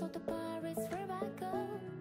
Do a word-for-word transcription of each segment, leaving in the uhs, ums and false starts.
so the bar is where I go.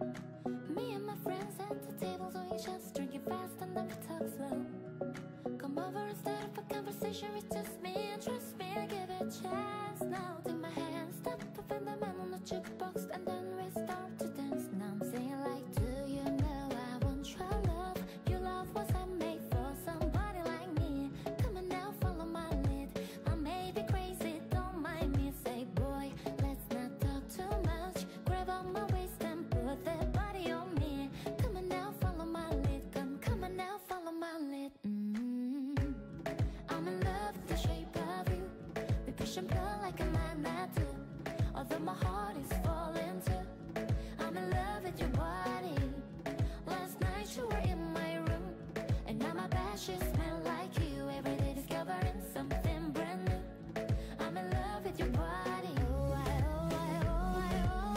Me and my friends at the table doing shots, drinking fast and then we talk slow. Come over and start up a conversation with just me, and trust me, I give it a chance. Now take my hand, step up in the man on the jukebox, and then we start to dance. Now I'm singing like, do you know I want your love? Your love was handmade for somebody like me. Come on now, follow my lead. I may be crazy, don't mind me. Say, boy, let's not talk too much. Grab on my waist and put that body on me. Come on now, follow my lead. Come, come on now, follow my lead. Mm-hmm. I'm in love with the shape of you. We push and pull like a magnet do. Although my heart is falling too. I'm in love with your body. Last night you were in my room, and now my bed sheets smell like you. Every day discovering something brand new. I'm in love with your body. Oh, I, oh, I, oh, I, oh,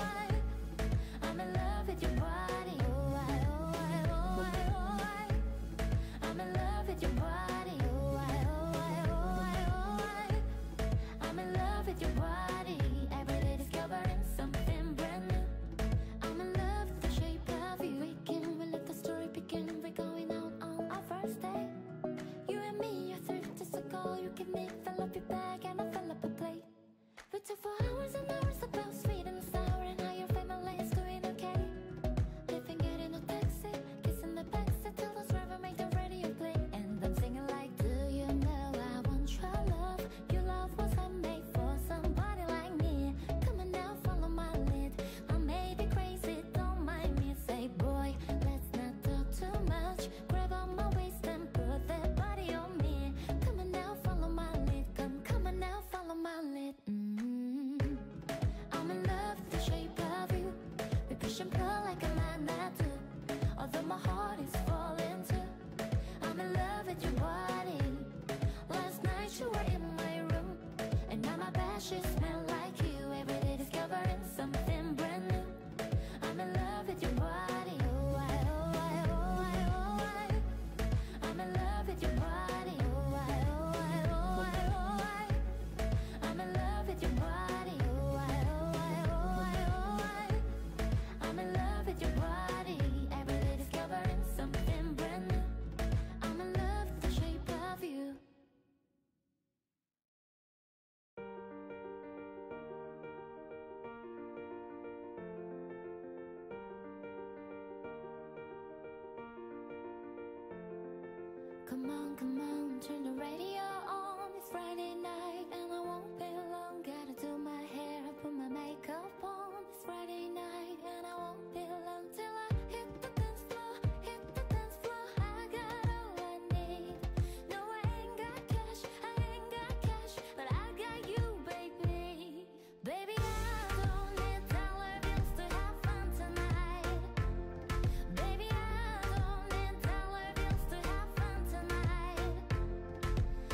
I. I'm in love with your body. Oh, I, oh, I, oh, I, oh, I. I'm in love with your body. Oh, I, oh, I, oh, I, oh, I. I'm in love with your body. Every day discovering something brand new. I'm in love with the shape of you. We can, we let the story begin. We're going out on our first day. You and me, you're thirty days ago. You give me, fill up your bag, and I fill up a plate. We took for hours and hours about sweet and sour, and how your family is doing okay. Living, getting a taxi, kissing the backseat till the driver made the radio play. And I'm singing like, do you know I want your love? Your love was handmade for somebody like me. Come on now, follow my lead. I may be crazy, don't mind me. Say, boy, let's not talk too much. Grab on my waist and put that body on me. Come on now, follow my lead. Come, come on now, follow my lead. Mm-hmm. I'm in love with the shape of you. We push and pull like a magnet do. Although my heart is falling too. I'm in love with your body. Last night you were in my room, and now my bed sheets smell like you. Every day discovering something brand new. I'm in love with your body. Oh, I, oh, I, oh, I, oh, I. I'm in love with your body. Oh, I, oh, I, oh, I, oh, I. I'm in love with your body. Oh, I, oh, I, oh, I, oh, I. I'm in love with your body. Every day discovering something brand new. I'm in love with the shape of you. Come on, come on, turn the radio on. It's Friday night and I won't be long. Gotta do my hair, I put my makeup on. It's Friday night and I won't be long till I hit the dance floor, hit the dance floor. I got all I need. No, I ain't got cash, I ain't got cash, but I got you, baby. Baby, I don't need dollar bills to have fun tonight. Baby, I don't need dollar bills to have fun tonight.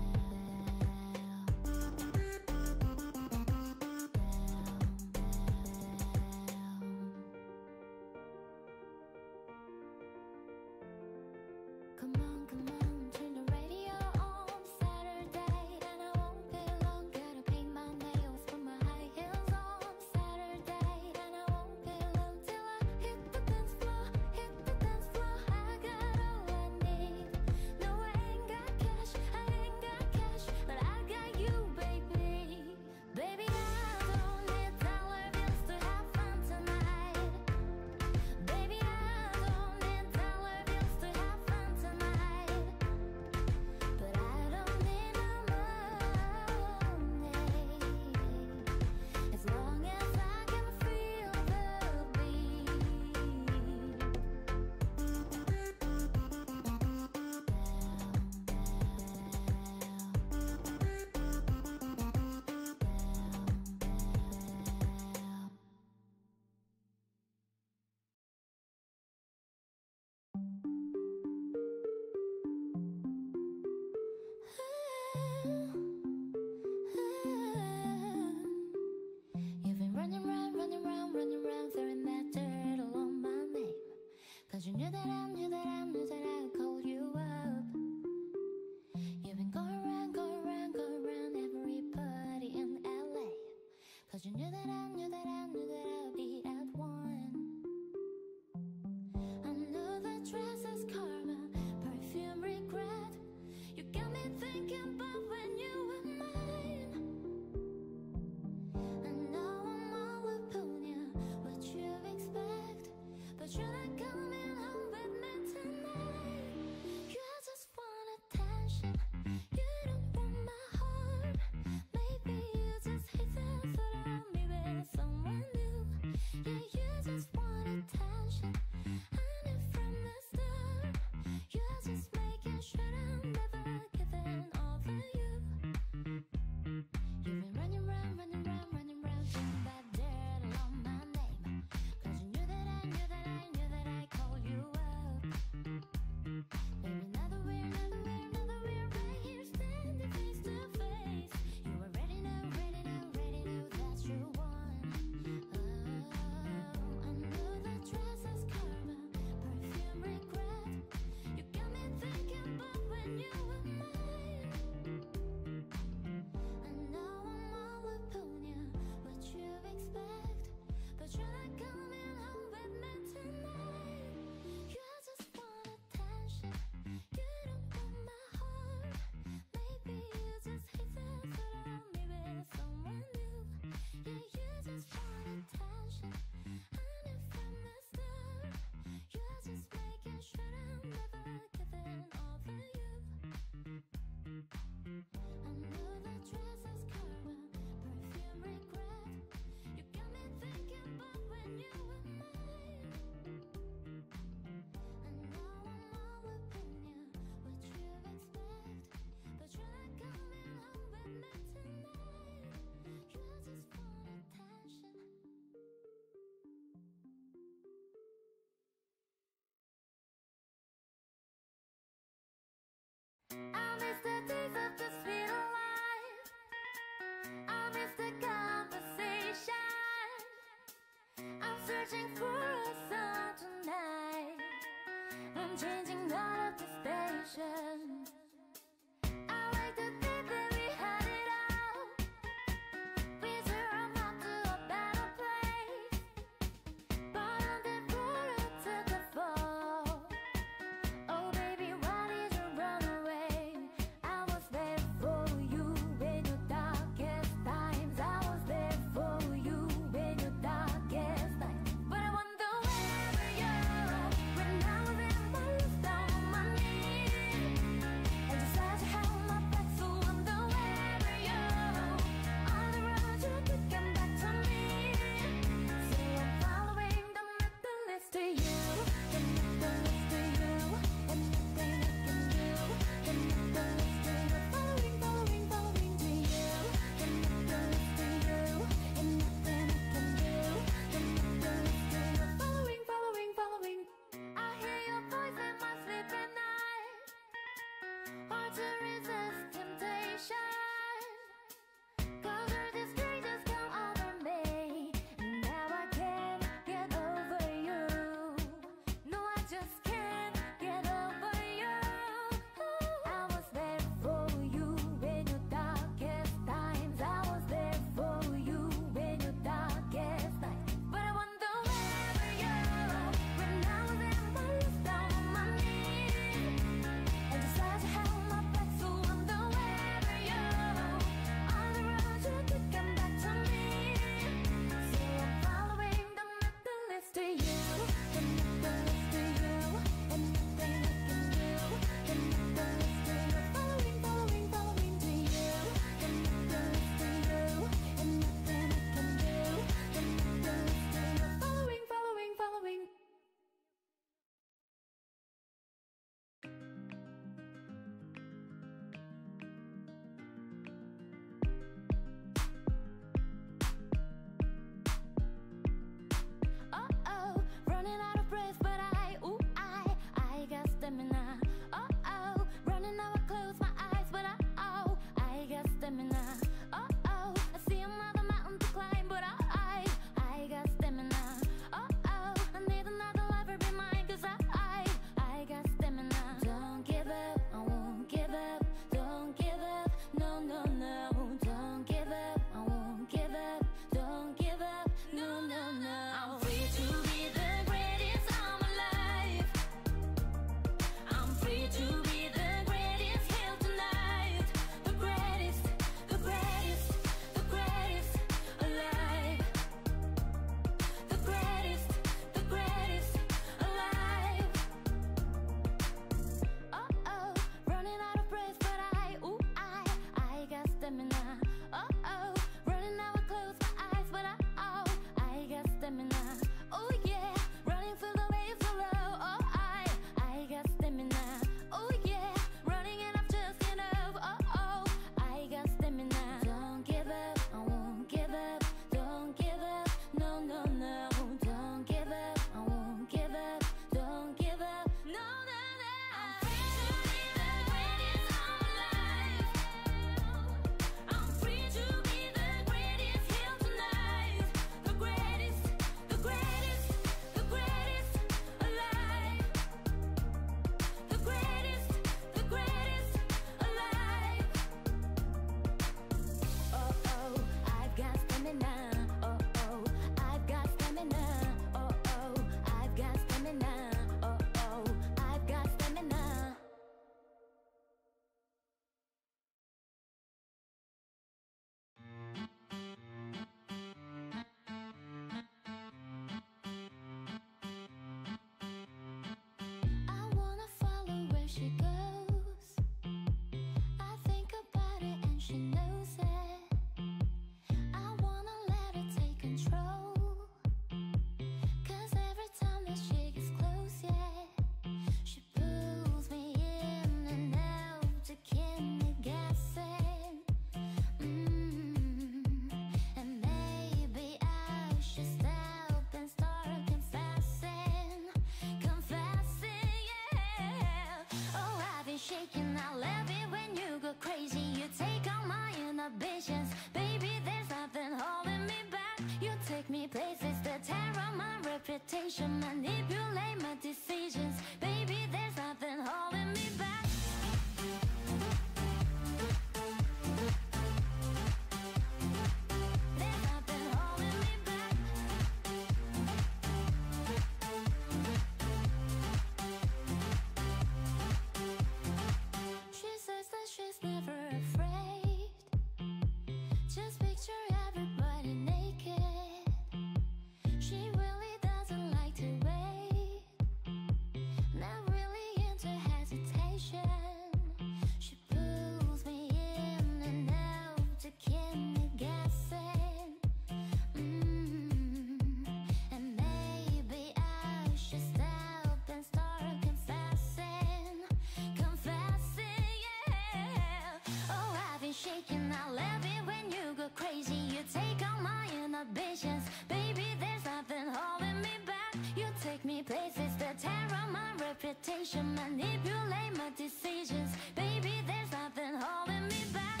that tear on my reputation, manipulate my decisions. Baby, there's nothing holding me back.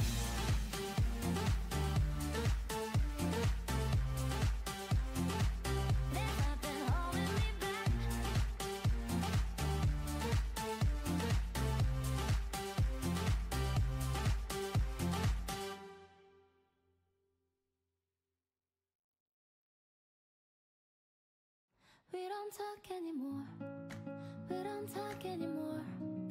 There's nothing holding me back. We don't talk anymore. We don't talk anymore.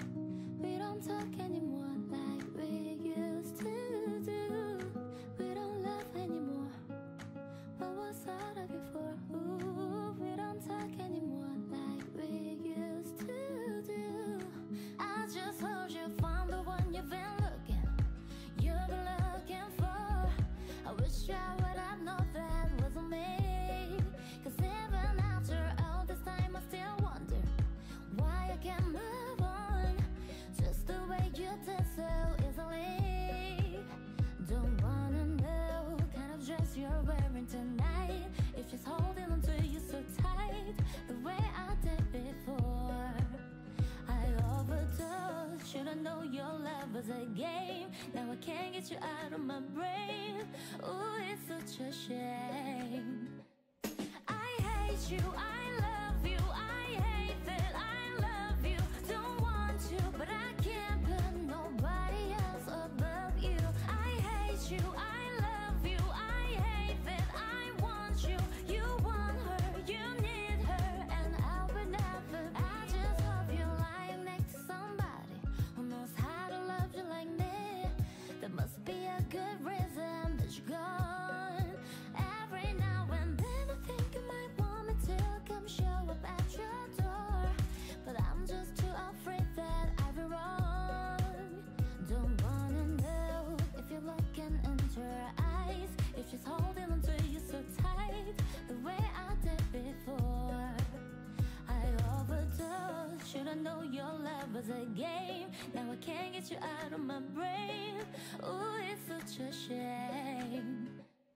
We don't talk anymore like we used to do. We don't love anymore. What was all of before? Ooh, we don't talk anymore like we used to do. I just hope you found the one you've been looking, you've been looking for. I wish I would have known that wasn't me. Cause even after all this time I still wonder why I can't move on, just the way you did so easily. Don't wanna know what kind of dress you're wearing tonight, if she's holding on to you so tight, the way I did before. I overdosed, should've known your love was a game. Now I can't get you out of my brain. Ooh, it's such a shame. I hate you, I love you, I hate that I love you. Don't want to, but I can't put nobody else above you. I hate you, I love you, I hate that I want you. You want her, you need her, and I would never. I just hope you're lying next to somebody who knows how to love you like me. There must be a good reason that you're gone. Every now and then I think you might want me to come show up at your door, but I'm just too afraid that I'll be wrong. Don't wanna know if you're looking into her eyes, if she's holding on to you so tight, the way I did before. I overdosed, should've known your love was a game. Now I can't get you out of my brain. Ooh, it's such a shame.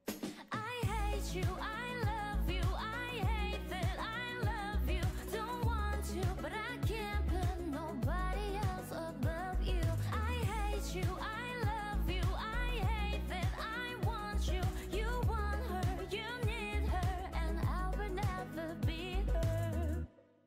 I hate you, I love you, I hate that I love you. Don't want to, but I can't put nobody else above you. I hate you, I love you, I hate that I want you. You want her, you need her, and I would never be her.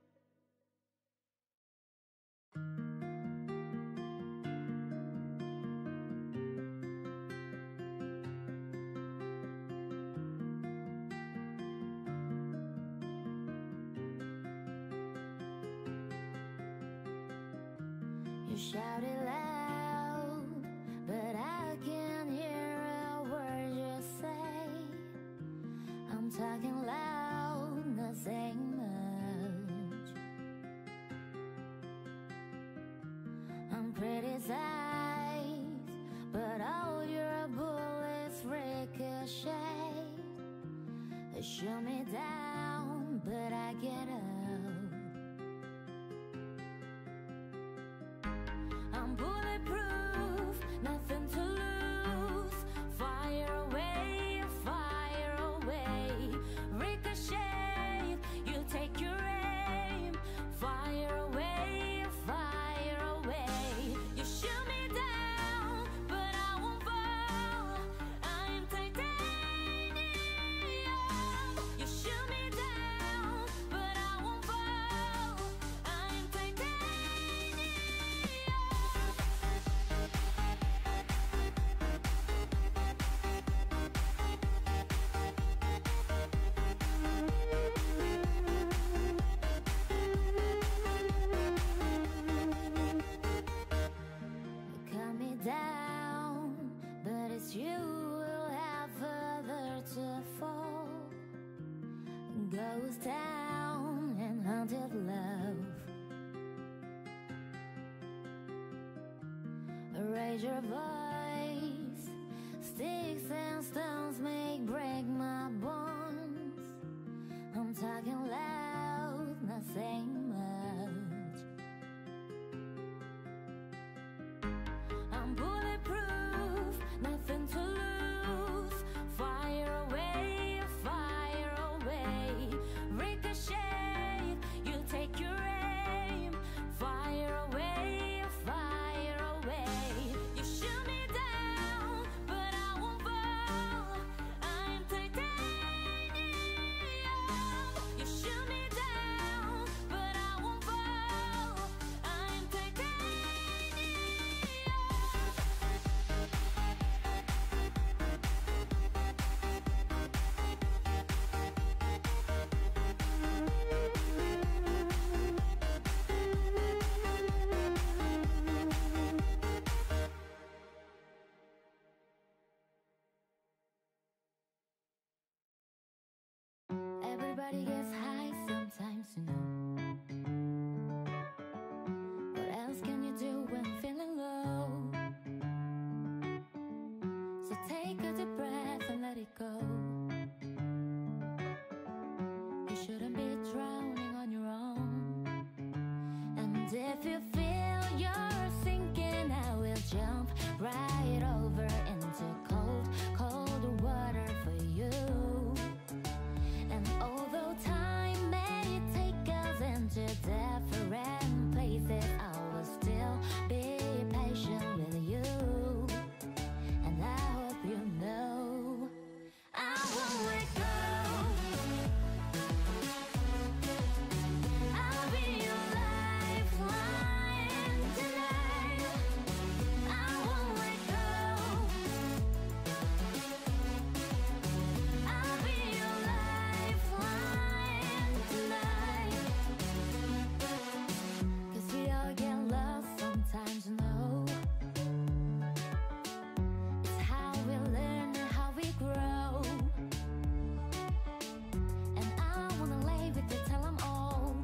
You shout it loud, but I can't hear a word you say. I'm talking loud, not saying much. I'm criticized, but all your bullets ricochet. They shoot me down, but I get up. I'm bulletproof, nothing to lose. Fire away, fire away. Ricochet, you take your aim. Fire away, fire away. You shoot me down, but I won't fall. I'm titanium. You shoot me down, but I won't fall. I'm titanium. Cut me down, but it's you who'll have further to fall. Ghost town and haunted love. Raise your voice. Sticks and stones make break my bones. I'm talking loud, not saying much. I'm bulletproof, nothing to lose. Fire away, fire away. Ricochet, you take your if you feel you're sinking, I will jump right over into cold, cold water for you. And although time may take us into different places, I will still be patient with you. And I hope you know I won't let go. I'll be your lifeline tonight. I won't let go. I'll be your lifeline tonight. 'Cause we all get lost sometimes, you know. It's how we learn and how we grow. And I wanna lay with you till I'm old.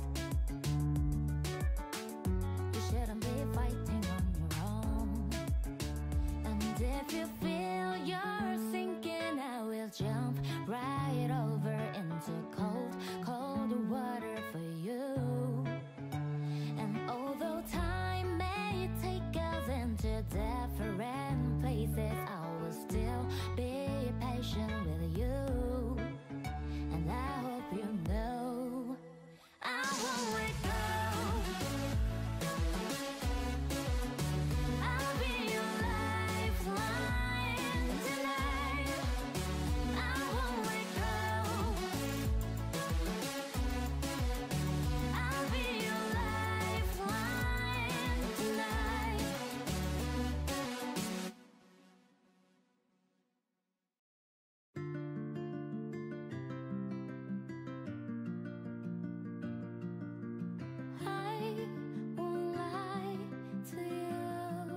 You shouldn't be fighting on your own. And if you feel you're sinking, I will jump right over into cold, cold water for you. And although time may take us into different places, I will still be patient with you. And I hope you know I won't let go. I'll be your lifeline tonight. I won't let go. I'll be your lifeline tonight. I won't lie to you.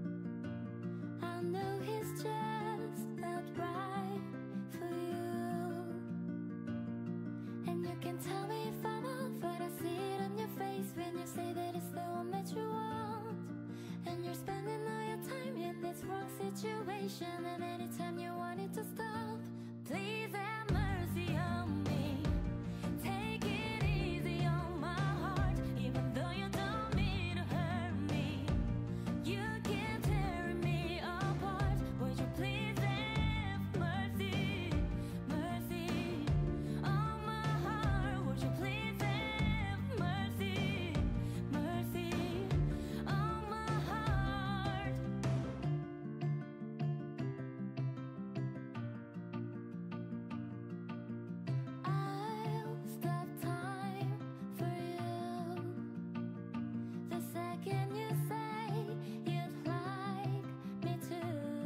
I know he's just not right for you. And you can tell me if I'm off, but I see it on your face when you say that it's the one that you want. And you're spending all your time in this wrong situation, and anytime you want it to stop, please have mercy on me. Take it easy on my heart, even though you don't mean to hurt me. You keep tearing me apart. Would you please have mercy, mercy on my heart? Would you please have mercy, mercy on my heart? I'll stop time for you the second you say you'd like me to.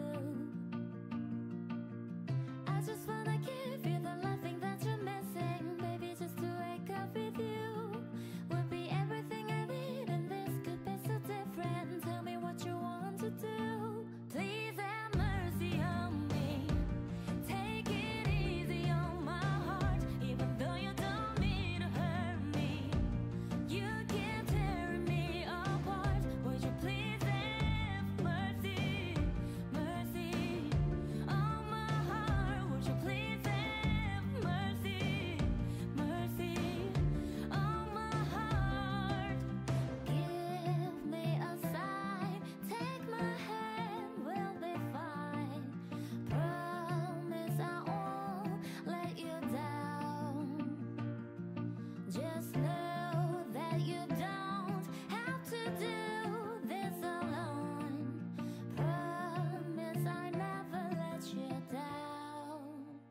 I just wanna give you the loving that you're missing, baby. Just to wake up with you would be everything I need, and this could be so different. Tell me what you want to do. Please have mercy on me. Take it easy on my heart, even though you don't mean to hurt me. You keep tearing me apart. Would you please have mercy, mercy on my heart? Would you please have mercy, mercy on my heart? Give me a sign, take my hand, we'll be fine. Promise I won't let you down. Just know that you don't have to do this alone. Promise I never let you down.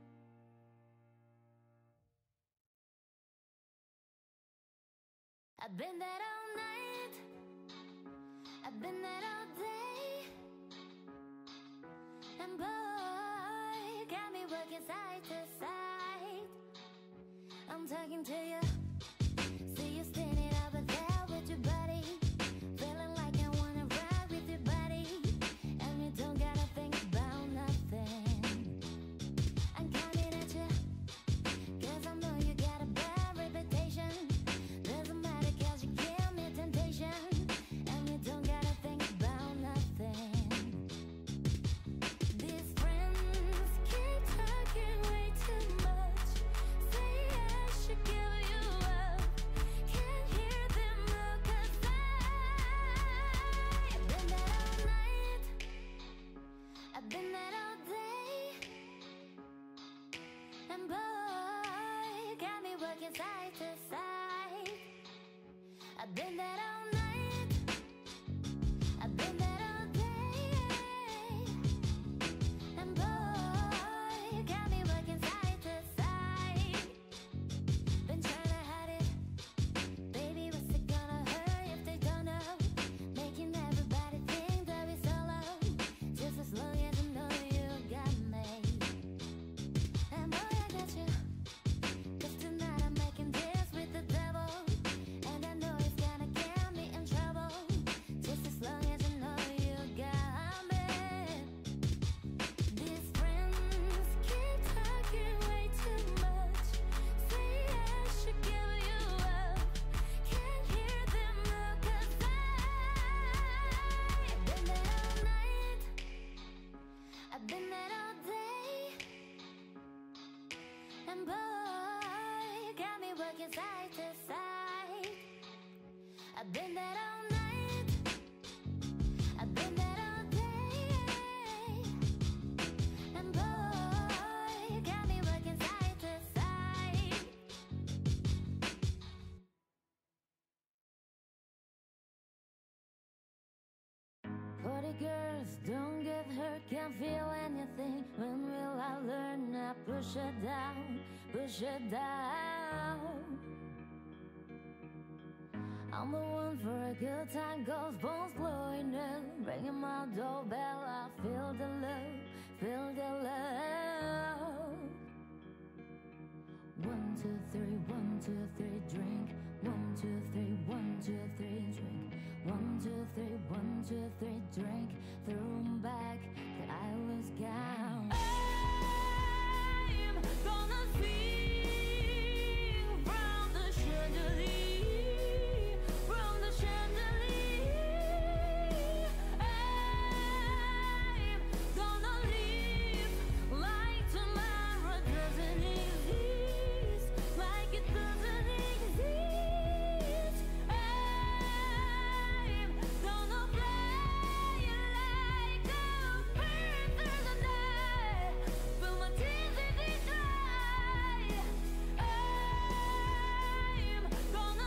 I've been there all night, I've been there all day, and boy, got me working side to side. I'm talking to you, see you standing over there with your buddy, feeling like I wanna ride with your buddy, and you don't gotta think about nothing. I'm coming at you, 'cause I know you got a bad reputation. Doesn't matter 'cause you give me temptation, and you don't gotta think about nothing. These friends keep talking way too much. Say I should give you I've been there all night, I've been there all day, and boy, you got me working side to side. Been trying to hide it, baby, what's it gonna hurt if they don't know? Making everybody think that we solo, just as long as I know you got me. And boy, I got you, 'cause tonight I'm making deals with the devil, and I know he's gonna get me in trouble, just as long as I know you got me. These friends keep talking way too much, say I should give you up, can't hear them now 'cause I've been there all night, I've been there all day, and boy, you got me working side to side. I've been there all night, I've been there all day, and boy, you got me working side to side. Forty girls, don't get hurt, can't feel anything. When will I learn? Now push it down, push it down. I'm the one for a good time, goes bones blowing up, ringing my doorbell. I feel the love, feel the love. One, two, three, one, two, three, drink. One, two, three, one, two, three, drink. One, two, three, one, two, three, drink. Threw 'em back, the I was gone. I'm gonna sing from the chandelier, from the chandelier. I'm gonna live like tomorrow doesn't exist, like it doesn't exist. I'm gonna fly like a bird through the night, fill my tears if it's dry. I'm gonna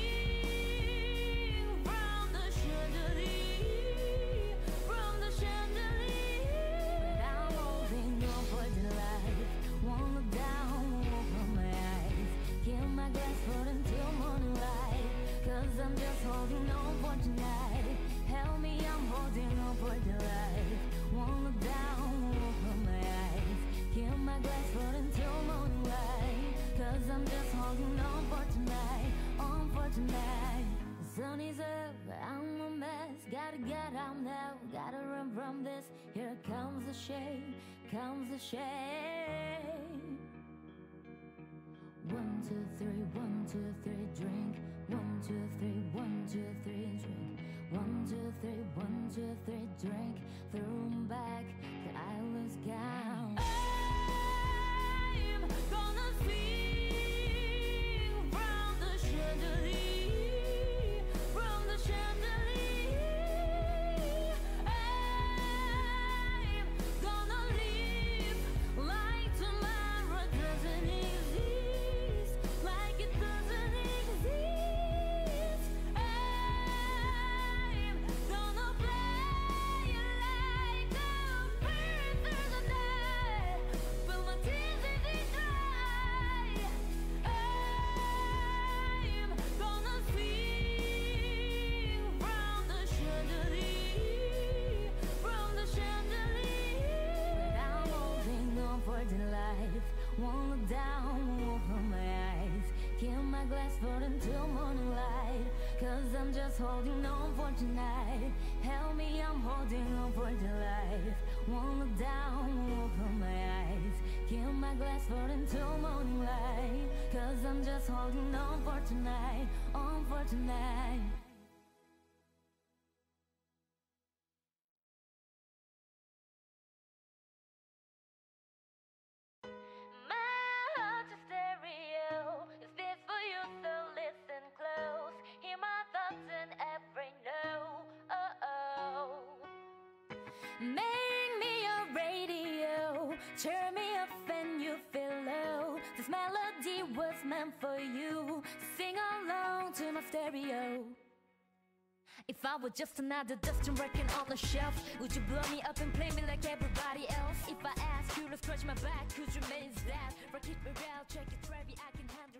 sing from the chandelier, from the chandelier. But I'm holding on for dear life, won't look down, won't open my eyes, keep my glass full until morning light, 'cause I'm just holding on for tonight. Help me, I'm holding on for dear life, won't look down, won't open my eyes, keep my glass full until morning light, 'cause I'm just holding on for tonight, on for tonight. The sun is up, I'm a mess, gotta get out now, gotta run from this. Here comes the shame, comes the shame. One, two, three, one, two, three, drink. One, two, three, one, two, three, drink. One, two, three, one, two, three, drink. Threw 'em back, the I was gone. I'm gonna sing from the chandelier, from the chandelier. I'm gonna live like tomorrow doesn't exist, like it doesn't exist. I'm gonna fly like a bird through the night, fill my tears if it's dry. I'm gonna sing from the chandelier, from the chandelier. But I'm holding on for dear life, won't look down, won't open my eyes, keep my glass full until morning light, 'cause I'm just holding on for tonight. Help me, I'm holding on for dear life, won't look down, won't open my eyes, keep my glass full until morning light, 'cause I'm just holding on for tonight, on for tonight. My heart's a stereo, it's this for you, so listen close. Hear my thoughts in every note. Oh, oh. Make me your radio, turn me up when you feel low. This melody was meant for you, to sing along on to my stereo. If I were just another dustin' record on the shelf, would you blow me up and play me like everybody else? If I ask you to scratch my back, could you manage that? Rock it real, check it, Trevi, I can handle